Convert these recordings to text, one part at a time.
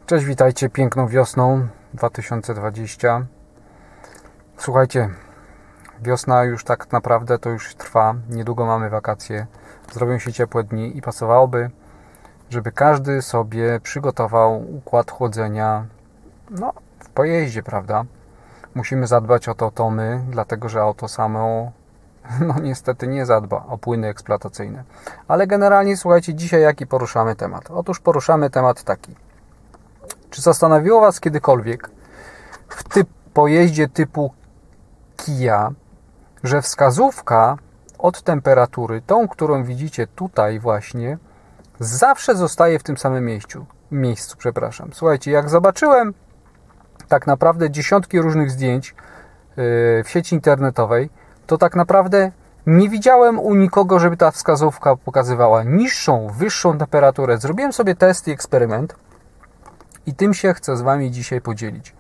Cześć, witajcie piękną wiosną 2020. Słuchajcie, wiosna już tak naprawdę to już trwa. Niedługo mamy wakacje, zrobią się ciepłe dni i pasowałoby, żeby każdy sobie przygotował układ chłodzenia w pojeździe, prawda? Musimy zadbać o to my, dlatego że auto samo niestety nie zadba o płyny eksploatacyjne. Ale generalnie, słuchajcie, dzisiaj jaki poruszamy temat? Otóż poruszamy temat taki. Czy zastanowiło Was kiedykolwiek w pojeździe typu Kia, że wskazówka od temperatury, tą, którą widzicie tutaj właśnie, zawsze zostaje w tym samym miejscu, Słuchajcie, jak zobaczyłem tak naprawdę dziesiątki różnych zdjęć w sieci internetowej, to tak naprawdę nie widziałem u nikogo, żeby ta wskazówka pokazywała niższą, wyższą temperaturę. Zrobiłem sobie test i eksperyment i tym się chcę z Wami dzisiaj podzielić.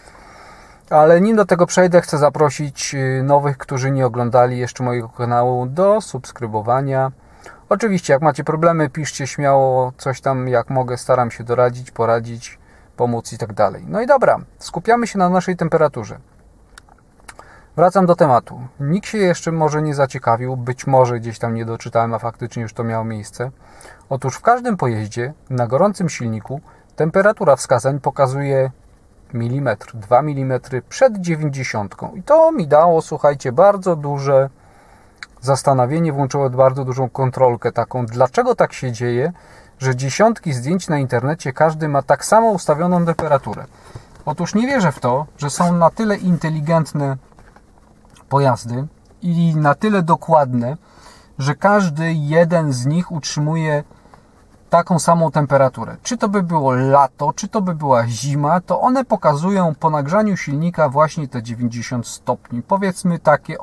Ale nim do tego przejdę, chcę zaprosić nowych, którzy nie oglądali jeszcze mojego kanału, do subskrybowania. Oczywiście, jak macie problemy, piszcie śmiało, coś tam jak mogę, staram się doradzić, poradzić, pomóc i tak dalej. No i dobra, skupiamy się na naszej temperaturze. Wracam do tematu. Nikt się jeszcze może nie zaciekawił, być może gdzieś tam nie doczytałem, a faktycznie już to miało miejsce. Otóż w każdym pojeździe na gorącym silniku temperatura wskazań pokazuje milimetr, 2 mm przed 90. I to mi dało, słuchajcie, bardzo duże zastanowienie, włączyło bardzo dużą kontrolkę taką, dlaczego tak się dzieje, że dziesiątki zdjęć na internecie, każdy ma tak samo ustawioną temperaturę. Otóż nie wierzę w to, że są na tyle inteligentne pojazdy i na tyle dokładne, że każdy jeden z nich utrzymuje taką samą temperaturę. Czy to by było lato, czy to by była zima, to one pokazują po nagrzaniu silnika właśnie te 90 stopni. Powiedzmy takie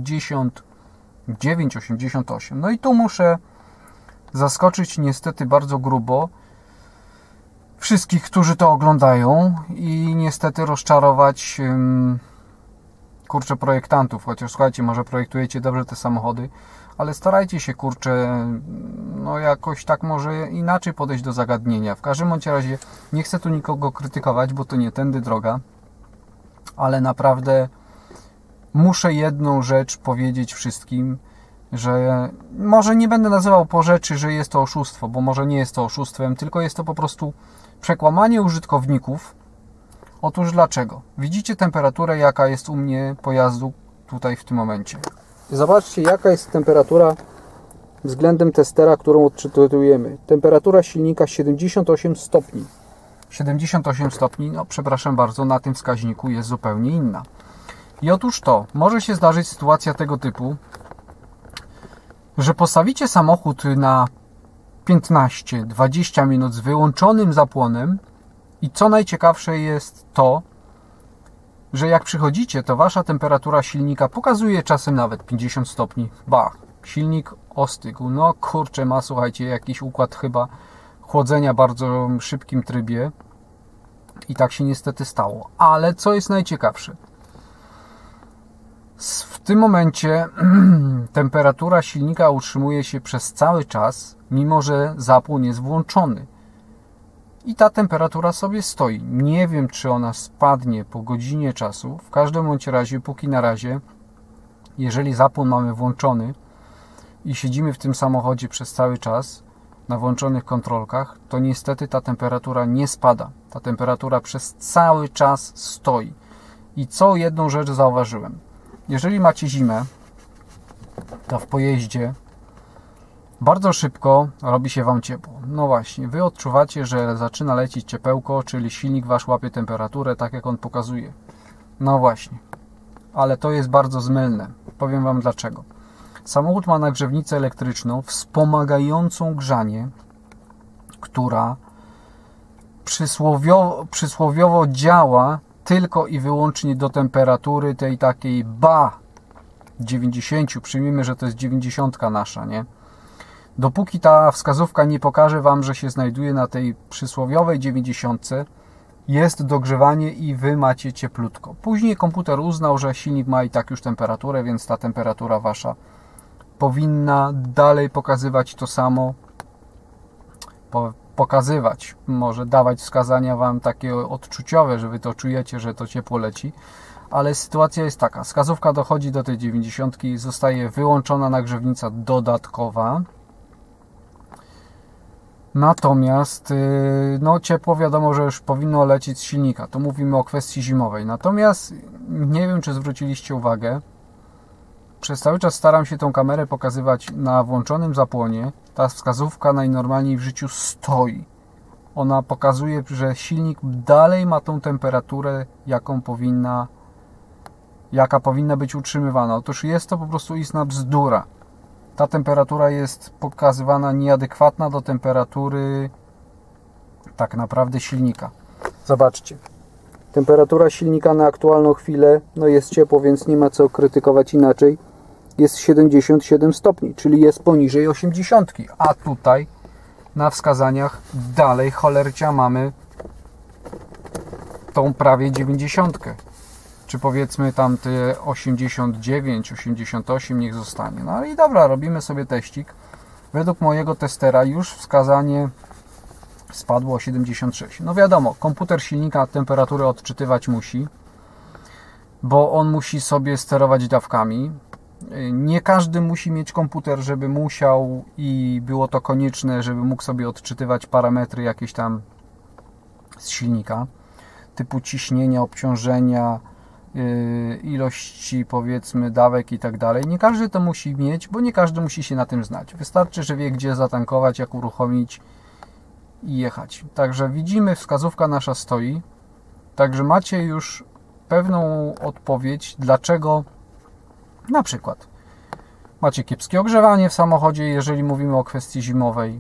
89, 88. No i tu muszę zaskoczyć niestety bardzo grubo wszystkich, którzy to oglądają i niestety rozczarować projektantów. Chociaż słuchajcie, może projektujecie dobrze te samochody, ale starajcie się, jakoś tak może inaczej podejść do zagadnienia. W każdym bądź razie nie chcę tu nikogo krytykować, bo to nie tędy droga, ale naprawdę muszę jedną rzecz powiedzieć wszystkim, że może nie będę nazywał po rzeczy, że jest to oszustwo, bo może nie jest to oszustwem, tylko jest to po prostu przekłamanie użytkowników. Otóż dlaczego? Widzicie temperaturę, jaka jest u mnie pojazdu tutaj w tym momencie. Zobaczcie, jaka jest temperatura względem testera, którą odczytujemy. Temperatura silnika 78 stopni. 78 stopni, przepraszam bardzo, na tym wskaźniku jest zupełnie inna. I otóż to, może się zdarzyć sytuacja tego typu, że postawicie samochód na 15-20 minut z wyłączonym zapłonem i co najciekawsze jest to, że jak przychodzicie, to wasza temperatura silnika pokazuje czasem nawet 50 stopni. Silnik ostygł. Ma, słuchajcie, jakiś układ chyba chłodzenia w bardzo szybkim trybie i tak się niestety stało. Ale co jest najciekawsze? W tym momencie temperatura silnika utrzymuje się przez cały czas, mimo że zapłon jest włączony. I ta temperatura sobie stoi. Nie wiem, czy ona spadnie po godzinie czasu. W każdym bądź razie, póki na razie, jeżeli zapłon mamy włączony i siedzimy w tym samochodzie przez cały czas na włączonych kontrolkach, to niestety ta temperatura nie spada. Ta temperatura przez cały czas stoi. I co jedną rzecz zauważyłem. Jeżeli macie zimę, to w pojeździe bardzo szybko robi się Wam ciepło. No właśnie, Wy odczuwacie, że zaczyna lecieć ciepełko, czyli silnik Wasz łapie temperaturę tak, jak on pokazuje. No właśnie, ale to jest bardzo zmylne. Powiem Wam dlaczego. Samochód ma nagrzewnicę elektryczną wspomagającą grzanie, która przysłowiowo działa tylko i wyłącznie do temperatury tej takiej 90, przyjmijmy, że to jest 90 nasza, nie? Dopóki ta wskazówka nie pokaże Wam, że się znajduje na tej przysłowiowej 90, jest dogrzewanie i Wy macie cieplutko. Później komputer uznał, że silnik ma i tak już temperaturę, więc ta temperatura Wasza powinna dalej pokazywać to samo. pokazywać, może dawać wskazania Wam takie odczuciowe, że Wy to czujecie, że to ciepło leci, ale sytuacja jest taka, wskazówka dochodzi do tej 90, zostaje wyłączona nagrzewnica dodatkowa, natomiast no ciepło wiadomo, że już powinno lecieć z silnika, to mówimy o kwestii zimowej, natomiast nie wiem, czy zwróciliście uwagę, przez cały czas staram się tą kamerę pokazywać na włączonym zapłonie. Ta wskazówka najnormalniej w życiu stoi. Ona pokazuje, że silnik dalej ma tą temperaturę, jaka powinna być utrzymywana. Otóż jest to po prostu istna bzdura. Ta temperatura jest pokazywana nieadekwatna do temperatury tak naprawdę silnika. Zobaczcie. Temperatura silnika na aktualną chwilę, no jest ciepło, więc nie ma co krytykować inaczej. Jest 77 stopni, czyli jest poniżej 80. A tutaj na wskazaniach dalej cholercia mamy tą prawie 90. Czy powiedzmy tam te 89, 88 niech zostanie. No i dobra, robimy sobie teścik. Według mojego testera już wskazanie spadło o 76. No wiadomo, komputer silnika temperaturę odczytywać musi, bo on musi sobie sterować dawkami. Nie każdy musi mieć komputer, żeby musiał i było to konieczne, żeby mógł sobie odczytywać parametry jakieś tam z silnika, typu ciśnienia, obciążenia, ilości powiedzmy dawek i tak dalej. Nie każdy to musi mieć, bo nie każdy musi się na tym znać. Wystarczy, że wie, gdzie zatankować, jak uruchomić i jechać. Także widzimy, wskazówka nasza stoi. Także macie już pewną odpowiedź, dlaczego na przykład macie kiepskie ogrzewanie w samochodzie, jeżeli mówimy o kwestii zimowej.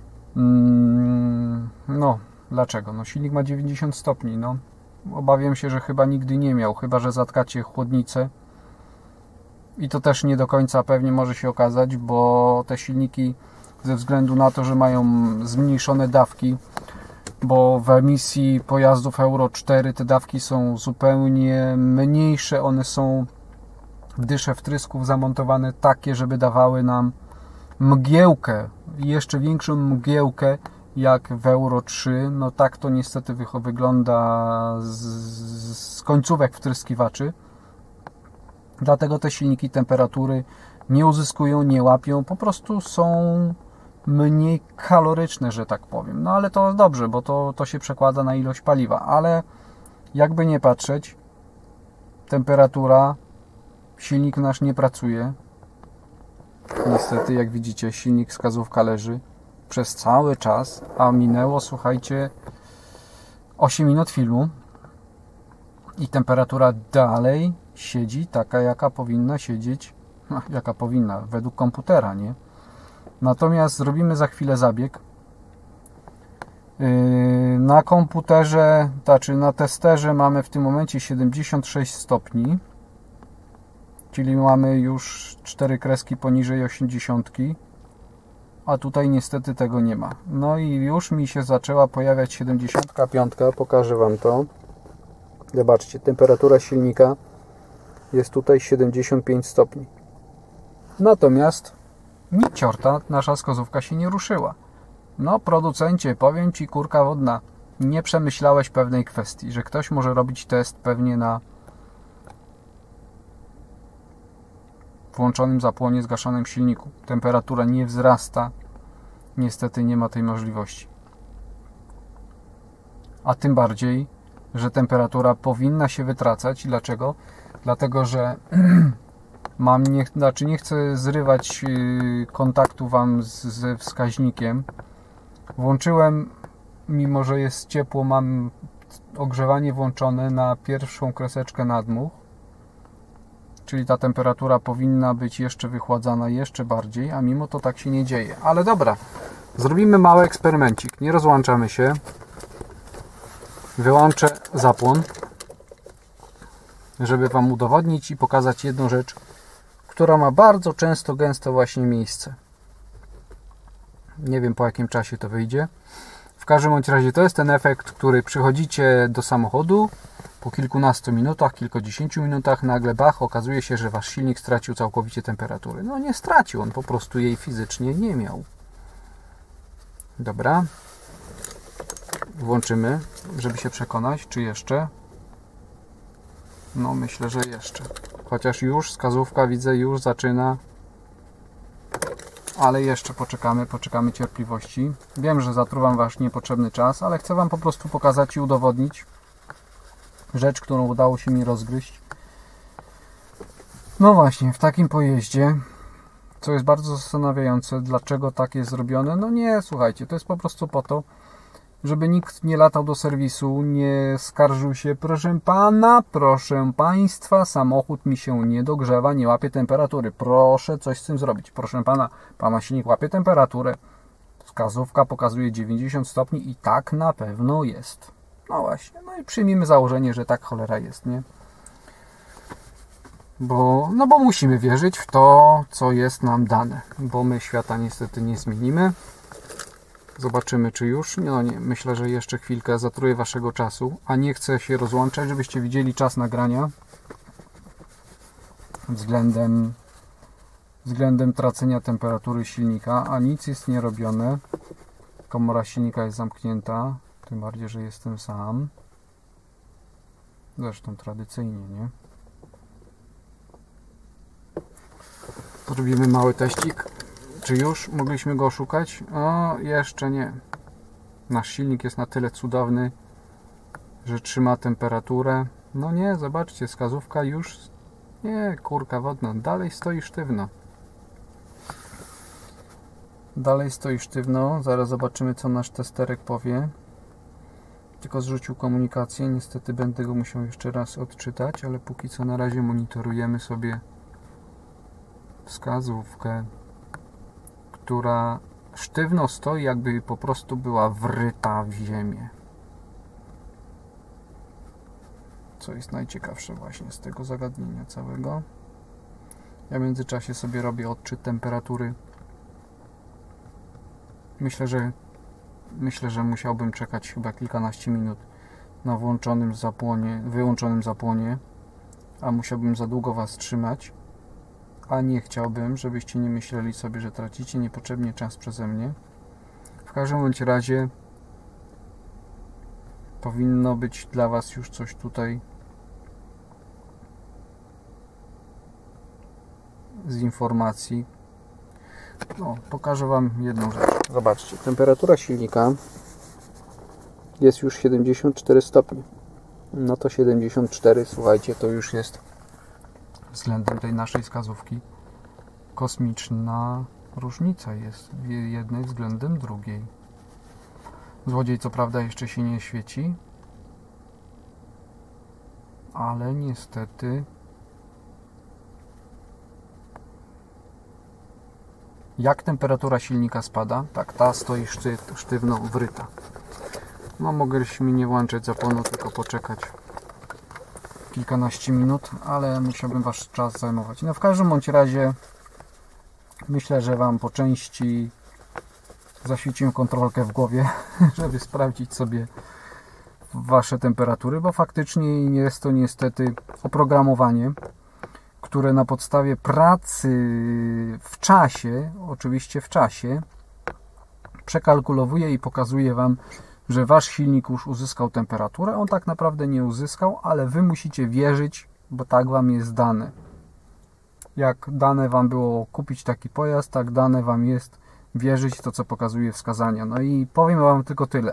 No, dlaczego? No, silnik ma 90 stopni. No, obawiam się, że chyba nigdy nie miał, chyba że zatkacie chłodnicę. I to też nie do końca pewnie może się okazać, bo te silniki ze względu na to, że mają zmniejszone dawki, bo w emisji pojazdów Euro 4 te dawki są zupełnie mniejsze, one są w dysze wtrysków zamontowane takie, żeby dawały nam mgiełkę, jeszcze większą mgiełkę jak w Euro 3. No tak to niestety wygląda z końcówek wtryskiwaczy. Dlatego te silniki temperatury nie uzyskują, nie łapią, po prostu są mniej kaloryczne, że tak powiem. No ale to dobrze, bo to się przekłada na ilość paliwa, ale jakby nie patrzeć, temperatura, silnik nasz nie pracuje. Niestety, jak widzicie, silnik wskazówka leży przez cały czas, a minęło, słuchajcie, 8 minut filmu i temperatura dalej siedzi taka, jaka powinna siedzieć, jaka powinna, według komputera, nie? Natomiast zrobimy za chwilę zabieg. Na komputerze, znaczy na testerze mamy w tym momencie 76 stopni, czyli mamy już 4 kreski poniżej 80, a tutaj niestety tego nie ma. No i już mi się zaczęła pojawiać 75, pokażę Wam to. Zobaczcie, temperatura silnika jest tutaj 75 stopni. Natomiast nic ciorta, nasza wskazówka się nie ruszyła. No producencie, powiem Ci, kurka wodna, nie przemyślałeś pewnej kwestii, że ktoś może robić test pewnie na włączonym zapłonie, zgaszonym silniku. Temperatura nie wzrasta. Niestety nie ma tej możliwości. A tym bardziej, że temperatura powinna się wytracać. Dlaczego? Dlatego, że nie chcę zrywać kontaktu Wam ze wskaźnikiem. Włączyłem, mimo że jest ciepło, mam ogrzewanie włączone na pierwszą kreseczkę nadmuch. Czyli ta temperatura powinna być jeszcze wychładzana jeszcze bardziej, a mimo to tak się nie dzieje. Ale dobra, zrobimy mały eksperymencik. Nie rozłączamy się. Wyłączę zapłon, żeby Wam udowodnić i pokazać jedną rzecz, która ma bardzo często, gęsto właśnie miejsce. Nie wiem, po jakim czasie to wyjdzie. W każdym bądź razie to jest ten efekt, który przychodzicie do samochodu, po kilkunastu minutach, kilkudziesięciu minutach nagle bach, okazuje się, że Wasz silnik stracił całkowicie temperatury. No nie stracił, on po prostu jej fizycznie nie miał. Dobra. włączymy, żeby się przekonać, czy jeszcze. No myślę, że jeszcze. Chociaż już wskazówka widzę, już zaczyna. Ale jeszcze poczekamy cierpliwości. Wiem, że zatruwam Wasz niepotrzebny czas, ale chcę Wam po prostu pokazać i udowodnić rzecz, którą udało się mi rozgryźć. No właśnie, w takim pojeździe, co jest bardzo zastanawiające, dlaczego tak jest zrobione. No nie, słuchajcie, to jest po prostu po to, żeby nikt nie latał do serwisu, nie skarżył się, proszę pana, proszę państwa, samochód mi się nie dogrzewa, nie łapie temperatury, proszę coś z tym zrobić. Proszę pana silnik łapie temperaturę, wskazówka pokazuje 90 stopni i tak na pewno jest. No właśnie, no i przyjmijmy założenie, że tak cholera jest, nie? Bo musimy wierzyć w to, co jest nam dane, bo my świata niestety nie zmienimy. Zobaczymy, czy już. No nie, myślę, że jeszcze chwilkę zatruję Waszego czasu, a nie chcę się rozłączać, żebyście widzieli czas nagrania względem tracenia temperatury silnika, a nic jest nie robione. Komora silnika jest zamknięta, tym bardziej, że jestem sam. Zresztą tradycyjnie, nie? Zrobimy mały teścik. Czy już mogliśmy go oszukać? O, jeszcze nie. Nasz silnik jest na tyle cudowny, że trzyma temperaturę. No nie, zobaczcie, wskazówka już... Nie, kurka wodna, dalej stoi sztywno. Dalej stoi sztywno. Zaraz zobaczymy, co nasz testerek powie. Tylko zrzucił komunikację. Niestety będę go musiał jeszcze raz odczytać, ale póki co na razie monitorujemy sobie wskazówkę, która sztywno stoi, jakby po prostu była wryta w ziemię. Co jest najciekawsze właśnie z tego zagadnienia całego. Ja w międzyczasie sobie robię odczyt temperatury. Myślę, że musiałbym czekać chyba kilkanaście minut na wyłączonym zapłonie, a musiałbym za długo Was trzymać. A nie chciałbym, żebyście nie myśleli sobie, że tracicie niepotrzebnie czas przeze mnie. W każdym bądź razie powinno być dla Was już coś tutaj z informacji. No, pokażę Wam jedną rzecz. Zobaczcie, temperatura silnika jest już 74 stopnie. No to 74, słuchajcie, to już jest względem tej naszej wskazówki kosmiczna różnica jest jednej względem drugiej. Złodziej co prawda jeszcze się nie świeci, ale niestety jak temperatura silnika spada, tak ta stoi sztywno wryta. No mogliśmy nie włączać zapłonu, tylko poczekać kilkanaście minut, ale musiałbym Wasz czas zajmować. No w każdym bądź razie myślę, że Wam po części zaświeciłem kontrolkę w głowie, żeby sprawdzić sobie Wasze temperatury, bo faktycznie jest to niestety oprogramowanie, które na podstawie pracy w czasie, oczywiście w czasie, przekalkulowuje i pokazuje Wam, że Wasz silnik już uzyskał temperaturę. On tak naprawdę nie uzyskał, ale Wy musicie wierzyć, bo tak Wam jest dane. Jak dane Wam było kupić taki pojazd, tak dane Wam jest wierzyć w to, co pokazuje wskazania. No i powiem Wam tylko tyle.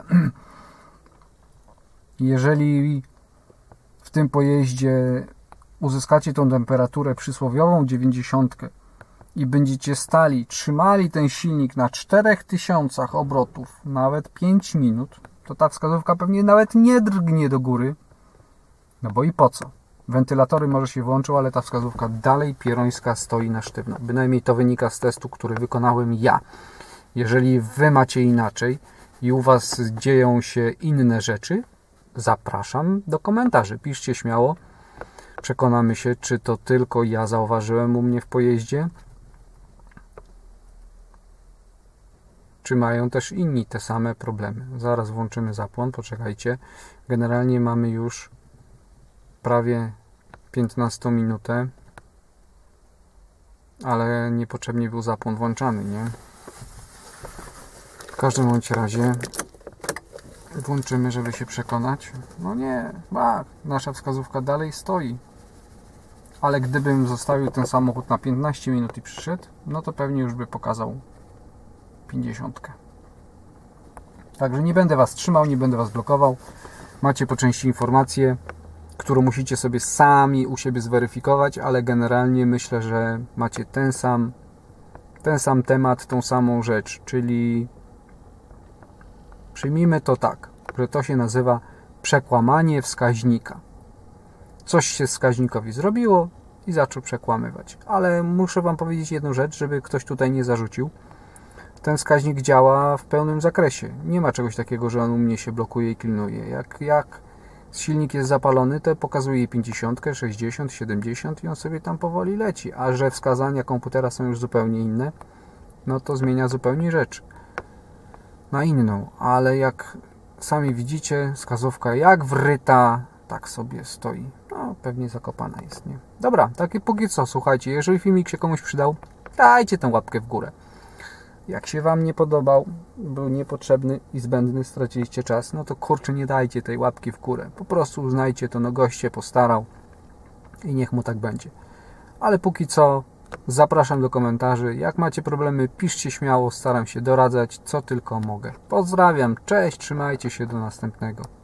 Jeżeli w tym pojeździe uzyskacie tą temperaturę przysłowiową 90 i będziecie trzymali ten silnik na 4000 obrotów, nawet 5 minut, to ta wskazówka pewnie nawet nie drgnie do góry. No bo i po co? Wentylatory może się włączył, ale ta wskazówka dalej pierońska stoi na sztywno. Bynajmniej to wynika z testu, który wykonałem ja. Jeżeli Wy macie inaczej i u Was dzieją się inne rzeczy, zapraszam do komentarzy. Piszcie śmiało. Przekonamy się, czy to tylko ja zauważyłem u mnie w pojeździe, czy mają też inni te same problemy. Zaraz włączymy zapłon, poczekajcie. Generalnie mamy już prawie 15 minutę, ale niepotrzebnie był zapłon włączany, nie? W każdym bądź razie Włączymy, żeby się przekonać. No nie, nasza wskazówka dalej stoi. Ale gdybym zostawił ten samochód na 15 minut i przyszedł, no to pewnie już by pokazał 50. Także nie będę Was trzymał, nie będę Was blokował. Macie po części informację, którą musicie sobie sami u siebie zweryfikować, ale generalnie myślę, że macie ten sam temat, tą samą rzecz, czyli przyjmijmy to tak, że to się nazywa przekłamanie wskaźnika. Coś się wskaźnikowi zrobiło i zaczął przekłamywać. Ale muszę Wam powiedzieć jedną rzecz, żeby ktoś tutaj nie zarzucił. Ten wskaźnik działa w pełnym zakresie. Nie ma czegoś takiego, że on u mnie się blokuje i klinuje. Jak silnik jest zapalony, to pokazuje 50, 60, 70 i on sobie tam powoli leci. A że wskazania komputera są już zupełnie inne, no to zmienia zupełnie rzecz na inną. Ale jak sami widzicie, wskazówka jak wryta, tak sobie stoi. No, pewnie zakopana jest, nie? Dobra, takie póki co, słuchajcie, jeżeli filmik się komuś przydał, dajcie tę łapkę w górę. Jak się Wam nie podobał, był niepotrzebny i zbędny, straciliście czas, no to kurczę, nie dajcie tej łapki w górę. Po prostu uznajcie to, no gość się postarał i niech mu tak będzie. Ale póki co zapraszam do komentarzy. Jak macie problemy, piszcie śmiało, staram się doradzać, co tylko mogę. Pozdrawiam, cześć, trzymajcie się, do następnego.